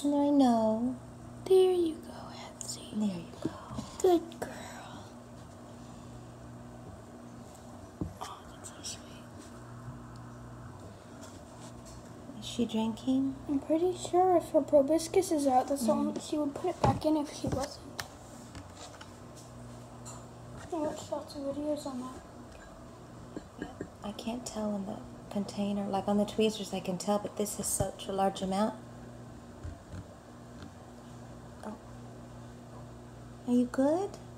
I know. There you go, Etsy. There you go. Good girl. Oh, that's so sweet. Is she drinking? I'm pretty sure if her proboscis is out, that's the only she would put it back in if she wasn't. I watched lots of videos on that. I can't tell in the container. Like on the tweezers I can tell, but this is such a large amount. Oh. Are you good?